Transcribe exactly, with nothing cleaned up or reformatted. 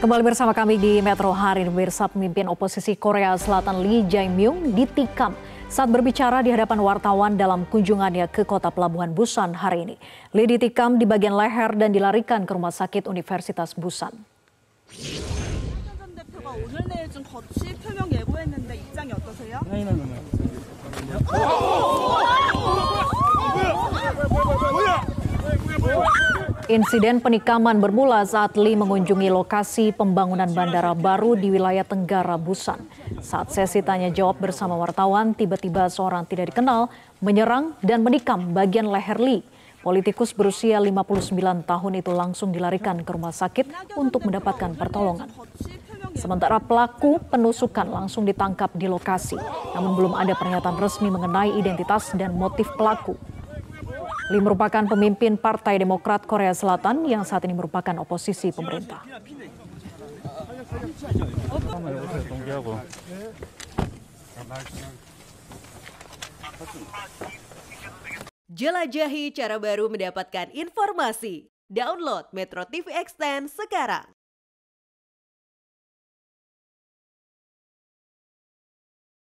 Kembali bersama kami di Metro Hari ini, pemirsa. Pemimpin oposisi Korea Selatan Lee Jae-myung ditikam saat berbicara di hadapan wartawan dalam kunjungannya ke kota pelabuhan Busan hari ini. Lee ditikam di bagian leher dan dilarikan ke Rumah Sakit Universitas Busan. Insiden penikaman bermula saat Lee mengunjungi lokasi pembangunan bandara baru di wilayah Tenggara Busan. Saat sesi tanya jawab bersama wartawan, tiba-tiba seorang tidak dikenal menyerang dan menikam bagian leher Lee. Politikus berusia lima puluh sembilan tahun itu langsung dilarikan ke rumah sakit untuk mendapatkan pertolongan. Sementara pelaku penusukan langsung ditangkap di lokasi, namun belum ada pernyataan resmi mengenai identitas dan motif pelaku. Lee merupakan pemimpin Partai Demokrat Korea Selatan yang saat ini merupakan oposisi pemerintah. Jelajahi cara baru mendapatkan informasi. Download Metro T V Extend sekarang.